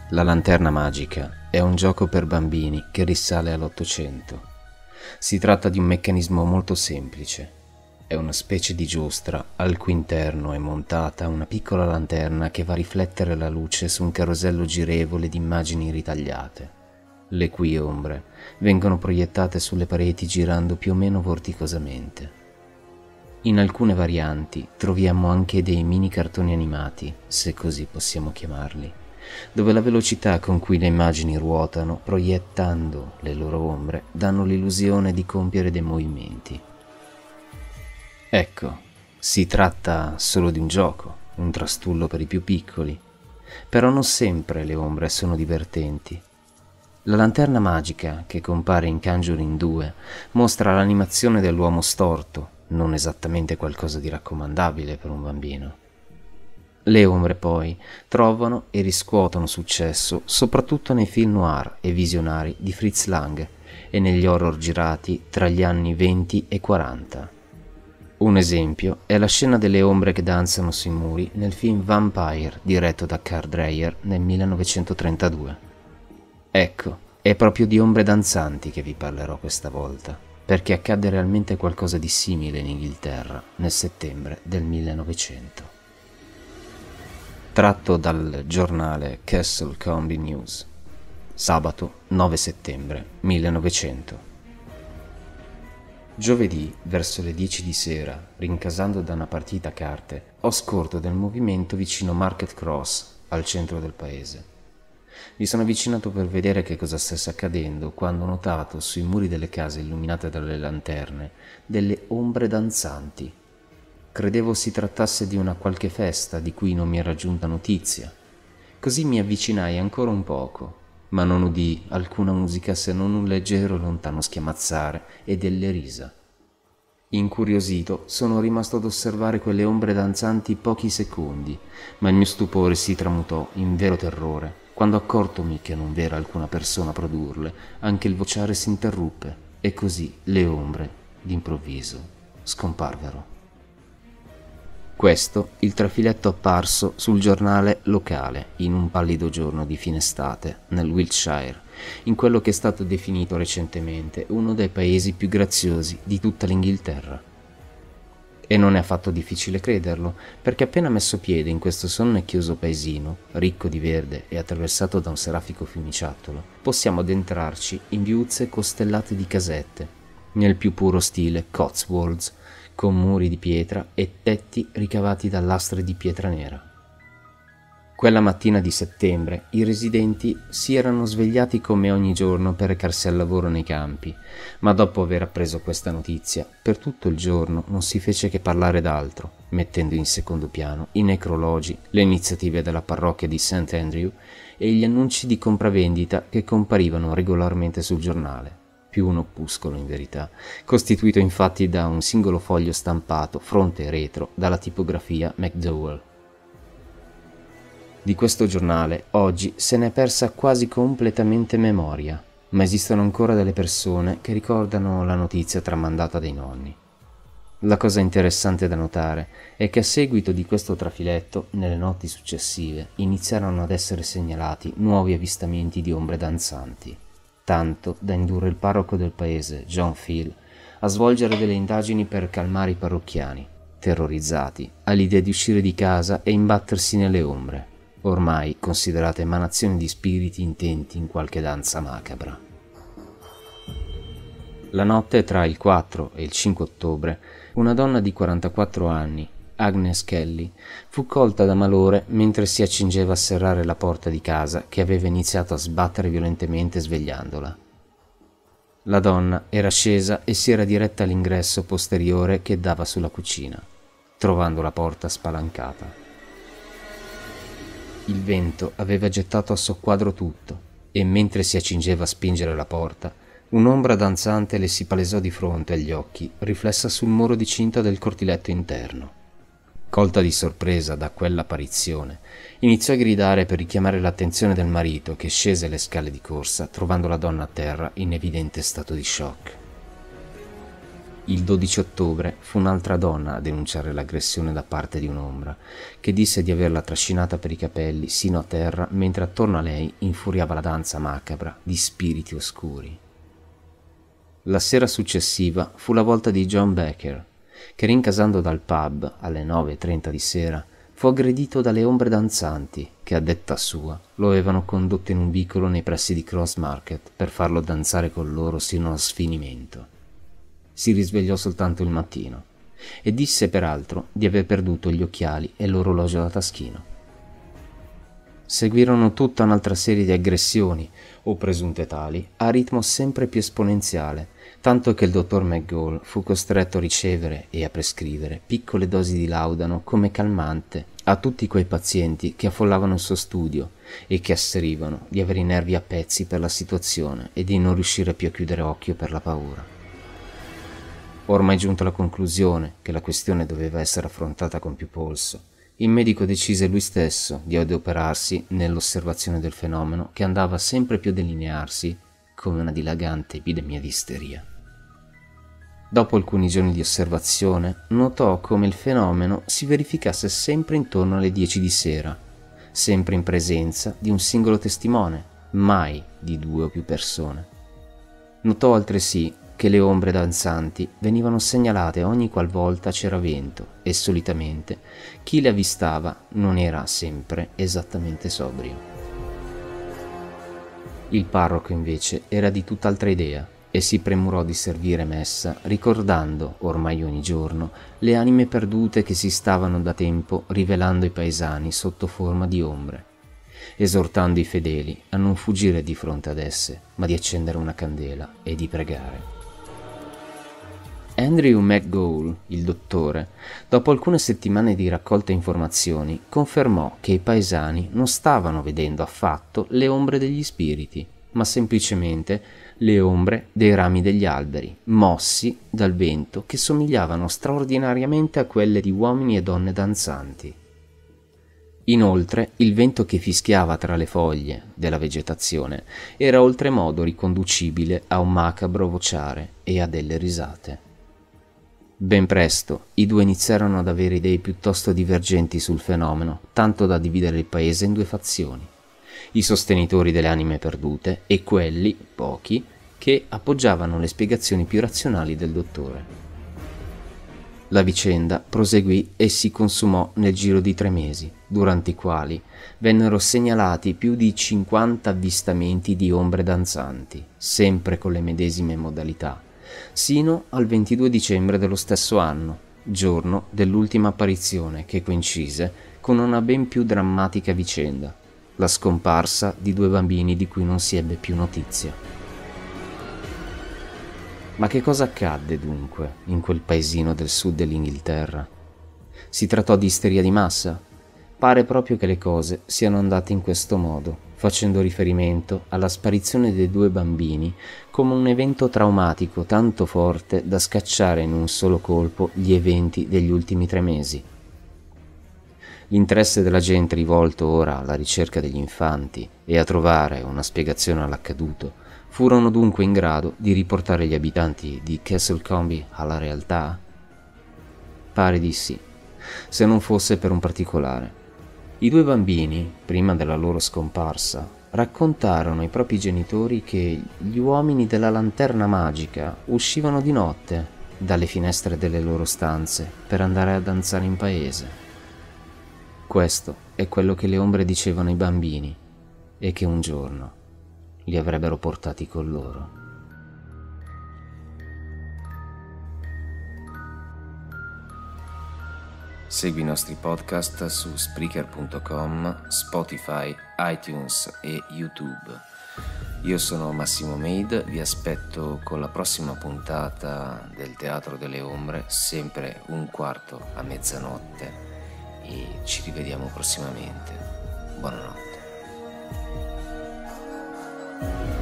La lanterna magica è un gioco per bambini che risale all'Ottocento. Si tratta di un meccanismo molto semplice. È una specie di giostra al cui interno è montata una piccola lanterna che va a riflettere la luce su un carosello girevole di immagini ritagliate, le cui ombre vengono proiettate sulle pareti girando più o meno vorticosamente. In alcune varianti troviamo anche dei mini cartoni animati, se così possiamo chiamarli, dove la velocità con cui le immagini ruotano, proiettando le loro ombre, danno l'illusione di compiere dei movimenti. Ecco, si tratta solo di un gioco, un trastullo per i più piccoli, però non sempre le ombre sono divertenti. La lanterna magica che compare in Conjuring 2 mostra l'animazione dell'uomo storto, non esattamente qualcosa di raccomandabile per un bambino. Le ombre poi trovano e riscuotono successo soprattutto nei film noir e visionari di Fritz Lang e negli horror girati tra gli anni 20 e 40. Un esempio è la scena delle ombre che danzano sui muri nel film Vampire diretto da Carl Dreyer nel 1932. Ecco, è proprio di ombre danzanti che vi parlerò questa volta, perché accadde realmente qualcosa di simile in Inghilterra nel settembre del 1900. Tratto dal giornale Castle Comby News, sabato 9 settembre 1900. Giovedì, verso le 10 di sera, rincasando da una partita a carte, ho scorto del movimento vicino Market Cross, al centro del paese. Mi sono avvicinato per vedere che cosa stesse accadendo quando ho notato sui muri delle case illuminate dalle lanterne delle ombre danzanti. Credevo si trattasse di una qualche festa di cui non mi era giunta notizia. Così mi avvicinai ancora un poco, ma non udii alcuna musica se non un leggero e lontano schiamazzare e delle risa. Incuriosito, sono rimasto ad osservare quelle ombre danzanti pochi secondi, ma il mio stupore si tramutò in vero terrore quando accortomi che non v'era alcuna persona a produrle. Anche il vociare si interruppe e così le ombre, d'improvviso, scomparvero. Questo il trafiletto apparso sul giornale locale in un pallido giorno di fine estate nel Wiltshire, in quello che è stato definito recentemente uno dei paesi più graziosi di tutta l'Inghilterra. E non è affatto difficile crederlo, perché appena messo piede in questo sonnecchioso paesino, ricco di verde e attraversato da un serafico fiumiciattolo, possiamo addentrarci in viuzze costellate di casette, nel più puro stile Cotswolds, con muri di pietra e tetti ricavati da lastre di pietra nera. Quella mattina di settembre i residenti si erano svegliati come ogni giorno per recarsi al lavoro nei campi, ma dopo aver appreso questa notizia, per tutto il giorno non si fece che parlare d'altro, mettendo in secondo piano i necrologi, le iniziative della parrocchia di St. Andrew e gli annunci di compravendita che comparivano regolarmente sul giornale. Più un opuscolo in verità, costituito infatti da un singolo foglio stampato fronte e retro dalla tipografia McDowell. Di questo giornale oggi se n'è persa quasi completamente memoria, ma esistono ancora delle persone che ricordano la notizia tramandata dai nonni. La cosa interessante da notare è che a seguito di questo trafiletto, nelle notti successive, iniziarono ad essere segnalati nuovi avvistamenti di ombre danzanti, tanto da indurre il parroco del paese, John Phil, a svolgere delle indagini per calmare i parrocchiani, terrorizzati all'idea di uscire di casa e imbattersi nelle ombre, ormai considerate emanazioni di spiriti intenti in qualche danza macabra. La notte tra il 4 e il 5 ottobre, una donna di 44 anni, Agnes Kelly, fu colta da malore mentre si accingeva a serrare la porta di casa che aveva iniziato a sbattere violentemente svegliandola. La donna era scesa e si era diretta all'ingresso posteriore che dava sulla cucina, trovando la porta spalancata. Il vento aveva gettato a soqquadro tutto e mentre si accingeva a spingere la porta, un'ombra danzante le si palesò di fronte agli occhi, riflessa sul muro di cinta del cortiletto interno. Colta di sorpresa da quell'apparizione, iniziò a gridare per richiamare l'attenzione del marito che scese le scale di corsa trovando la donna a terra in evidente stato di shock. Il 12 ottobre fu un'altra donna a denunciare l'aggressione da parte di un'ombra, che disse di averla trascinata per i capelli sino a terra mentre attorno a lei infuriava la danza macabra di spiriti oscuri. La sera successiva fu la volta di John Becker, che rincasando dal pub alle 9:30 di sera fu aggredito dalle ombre danzanti che, a detta sua, lo avevano condotto in un vicolo nei pressi di Cross Market per farlo danzare con loro sino allo sfinimento. Si risvegliò soltanto il mattino e disse peraltro di aver perduto gli occhiali e l'orologio da taschino. Seguirono tutta un'altra serie di aggressioni, o presunte tali, a ritmo sempre più esponenziale, tanto che il dottor McGall fu costretto a ricevere e a prescrivere piccole dosi di laudano come calmante a tutti quei pazienti che affollavano il suo studio e che asserivano di avere i nervi a pezzi per la situazione e di non riuscire più a chiudere occhio per la paura. Ormai giunto alla conclusione che la questione doveva essere affrontata con più polso, il medico decise lui stesso di adoperarsi nell'osservazione del fenomeno che andava sempre più a delinearsi come una dilagante epidemia di isteria. Dopo alcuni giorni di osservazione, notò come il fenomeno si verificasse sempre intorno alle 10 di sera, sempre in presenza di un singolo testimone, mai di 2 o più persone. Notò altresì che le ombre danzanti venivano segnalate ogni qualvolta c'era vento e solitamente chi le avvistava non era sempre esattamente sobrio. Il parroco invece era di tutt'altra idea e si premurò di servire messa ricordando, ormai ogni giorno, le anime perdute che si stavano da tempo rivelando ai paesani sotto forma di ombre, esortando i fedeli a non fuggire di fronte ad esse, ma di accendere una candela e di pregare. Andrew McGall, il dottore, dopo alcune settimane di raccolta informazioni, confermò che i paesani non stavano vedendo affatto le ombre degli spiriti, ma semplicemente le ombre dei rami degli alberi, mossi dal vento che somigliavano straordinariamente a quelle di uomini e donne danzanti. Inoltre, il vento che fischiava tra le foglie della vegetazione era oltremodo riconducibile a un macabro vociare e a delle risate. Ben presto i due iniziarono ad avere idee piuttosto divergenti sul fenomeno, tanto da dividere il paese in 2 fazioni: i sostenitori delle anime perdute e quelli, pochi, che appoggiavano le spiegazioni più razionali del dottore. La vicenda proseguì e si consumò nel giro di 3 mesi, durante i quali vennero segnalati più di 50 avvistamenti di ombre danzanti, sempre con le medesime modalità, sino al 22 dicembre dello stesso anno, giorno dell'ultima apparizione che coincise con una ben più drammatica vicenda, la scomparsa di 2 bambini di cui non si ebbe più notizia. Ma che cosa accadde dunque in quel paesino del sud dell'Inghilterra? Si trattò di isteria di massa? Pare proprio che le cose siano andate in questo modo, facendo riferimento alla sparizione dei 2 bambini come un evento traumatico tanto forte da scacciare in un solo colpo gli eventi degli ultimi 3 mesi. L'interesse della gente rivolto ora alla ricerca degli infanti e a trovare una spiegazione all'accaduto furono dunque in grado di riportare gli abitanti di Castlecombe alla realtà? Pare di sì, se non fosse per un particolare. I 2 bambini, prima della loro scomparsa, raccontarono ai propri genitori che gli uomini della lanterna magica uscivano di notte dalle finestre delle loro stanze per andare a danzare in paese. Questo è quello che le ombre dicevano ai bambini e che un giorno li avrebbero portati con loro. Segui i nostri podcast su Spreaker.com, Spotify, iTunes e YouTube. Io sono Massimo Made, vi aspetto con la prossima puntata del Teatro delle Ombre, sempre 1/4 a mezzanotte, e ci rivediamo prossimamente. Buonanotte.